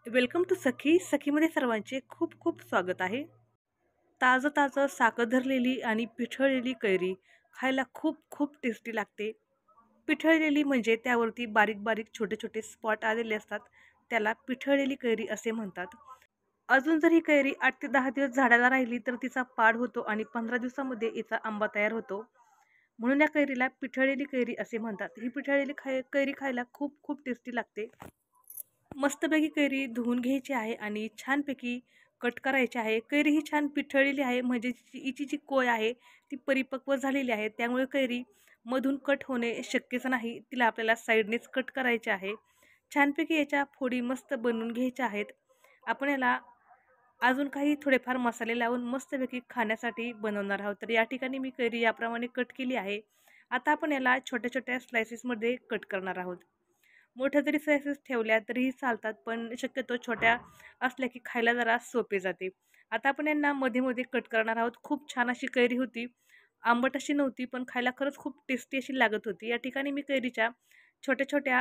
Welcome to सखीमध्ये सर्वांचे खूप खूप स्वागत आहे. ताजं ताजं साखर धरलेली आणि पिठळलेली कैरी खायला खूप खूप टेस्टी लागते. पिठळलेली म्हणजे त्यावरती बारीक बारीक छोटे छोटे स्पॉट आलेले असतात, त्याला पिठळलेली कैरी असे म्हणतात. अजून जर ही कैरी 8 ते 10 दिवस झाडाला राहिली तर तिचा पाड होतो आणि 15 दिवसामध्ये याचा आंबा तयार होतो. म्हणून या कैरीला पिठळलेली कैरी असे म्हणतात. ही पिठळलेली कैरी खायला खूप खूप टेस्टी लागते. मस्तपैकी कैरी धुवून घ्यायची आहे आणि छानपैकी कट करायची आहे. कैरी ही छान पिठळलेली आहे, म्हणजे हिची जी कोय आहे ती परिपक्व झालेली आहे. त्यामुळे कैरी मधून कट होणे शक्यच नाही. तिला आपल्याला साईडनेच कट करायचे आहे. छानपैकी याच्या फोडी मस्त बनवून घ्यायच्या आहेत. आपण याला अजून काही थोडेफार मसाले लावून मस्तपैकी खाण्यासाठी बनवणार आहोत. तर या ठिकाणी मी कैरी याप्रमाणे कट केली आहे. आता आपण याला छोट्या छोट्या स्लायसेसमध्ये कट करणार आहोत. मोठ्या जरी स्लायसेस ठेवल्या तरीही चालतात, पण शक्यतो छोट्या असल्या की खायला जरा सोपे जाते. आता आपण यांना मध्ये मध्ये कट करणार आहोत. खूप छान अशी कैरी होती. आंबट अशी नव्हती, पण खायला खरंच खूप टेस्टी अशी लागत होती. या ठिकाणी मी कैरीच्या छोट्या छोट्या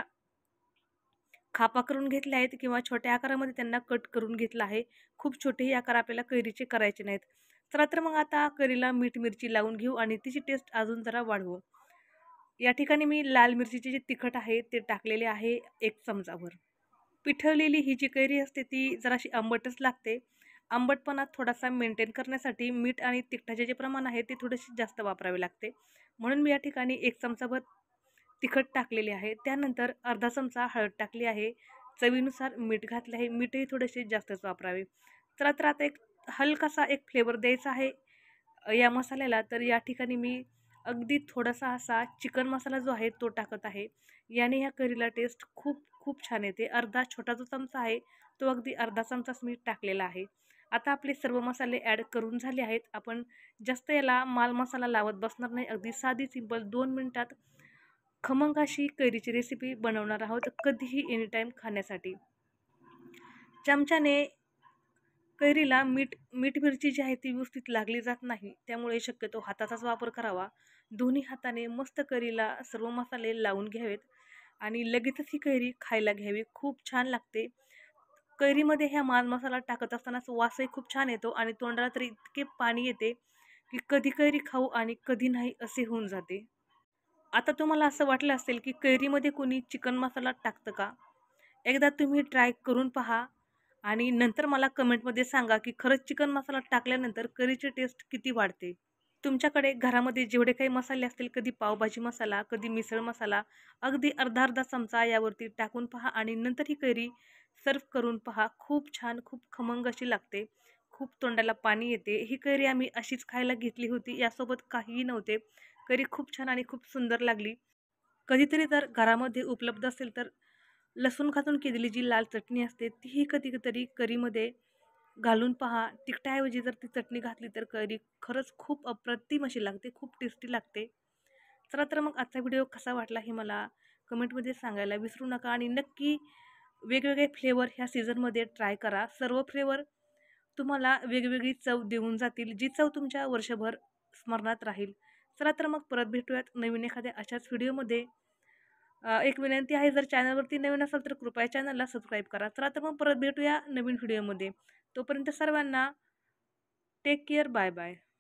खापा करून घेतल्या आहेत किंवा छोट्या आकारामध्ये त्यांना कट करून घेतला आहे. खूप छोटेही आकार आपल्याला कैरीचे करायचे नाहीत. चला तर मग आता कैरीला मीठ मिरची लावून घेऊ आणि तिची टेस्ट अजून जरा वाढवू. या ठिकाणी मी लाल मिरचीचे जे तिखट आहे ते टाकलेले आहे 1 चमचाभर. पिठवलेली ही जी कैरी असते ती जराशी आंबटच लागते. आंबटपणा थोडासा मेंटेन करण्यासाठी मीठ आणि तिखटाचे जे प्रमाण आहे ते थोडेसे जास्त वापरावे लागते. म्हणून मी या ठिकाणी 1 चमचाभर तिखट टाकलेले आहे. त्यानंतर अर्धा चमचा हळद टाकली आहे. चवीनुसार मीठ घातले आहे. मीठही थोडेसे जास्तच वापरावे. चला तर आता एक हलकासा एक फ्लेवर द्यायचा आहे या मसाल्याला. तर या ठिकाणी मी अगदी थोडासा असा चिकन मसाला जो आहे तो टाकत आहे. याने ह्या करीला टेस्ट खूप खूप छान येते. अर्धा छोटा जो चमचा आहे तो अगदी अर्धा चमचाच मी टाकलेला आहे. आता आपले सर्व मसाले ॲड करून झाले आहेत. आपण जास्त याला माल मसाला लावत बसणार नाही. अगदी साधी सिंपल 2 मिनिटात खमंग अशी कैरीची रेसिपी बनवणार आहोत, कधीही एनीटाईम खाण्यासाठी. चमच्याने कैरीला मीठ मिरची जी आहे ती व्यवस्थित लागली जात नाही. त्यामुळे शक्यतो हाताचाच वापर करावा. दोन्ही हाताने मस्त कैरीला सर्व मसाले लावून घ्यावेत आणि लगेचच ही कैरी खायला घ्यावी. खूप छान लागते. कैरीमध्ये ह्या माल मसाला टाकत असतानाच वासही खूप छान येतो आणि तोंडाला तरी इतके पाणी येते की कधी कैरी खाऊ आणि कधी नाही असे होऊन जाते. आता तुम्हाला असं वाटलं असेल की कैरीमध्ये कोणी चिकन मसाला टाकतं का? एकदा तुम्ही ट्राय करून पहा आणि नंतर मला कमेंटमध्ये सांगा की खरंच चिकन मसाला टाकल्यानंतर करीची टेस्ट किती वाढते. तुमच्याकडे घरामध्ये जेवढे काही मसाले असतील, कधी पावभाजी मसाला, कधी मिसळ मसाला, अगदी अर्धा अर्धा चमचा यावरती टाकून पहा आणि नंतर ही कैरी सर्व करून पहा. खूप छान, खूप खमंग अशी लागते. खूप तोंडाला पाणी येते. ही कैरी आम्ही अशीच खायला घेतली होती. यासोबत काहीही नव्हते. कैरी खूप छान आणि खूप सुंदर लागली. कधीतरी जर घरामध्ये उपलब्ध असेल तर लसूण घालून केलेली जी लाल चटणी असते तीही कधीतरी करीमध्ये घालून पहा. तिखटाऐवजी जर ती चटणी घातली तर करी खरंच खूप अप्रतिम अशी लागते. खूप टेस्टी लागते. चला तर मग आजचा व्हिडिओ कसा वाटला हे मला कमेंटमध्ये सांगायला विसरू नका आणि नक्की वेगवेगळे फ्लेवर ह्या सीझनमध्ये ट्राय करा. सर्व फ्लेवर तुम्हाला वेगवेगळी चव देऊन जातील, जी चव तुमच्या वर्षभर स्मरणात राहील. चला तर मग परत भेटूयात नवीन एखाद्या अशाच व्हिडिओमध्ये. एक विनंती आहे, जर चॅनलवरती नवीन असाल तर कृपया चॅनलला सबस्क्राईब करा. चला तर मग परत भेटूया नवीन व्हिडिओमध्ये. तोपर्यंत सर्वांना टेक केअर. Bye bye.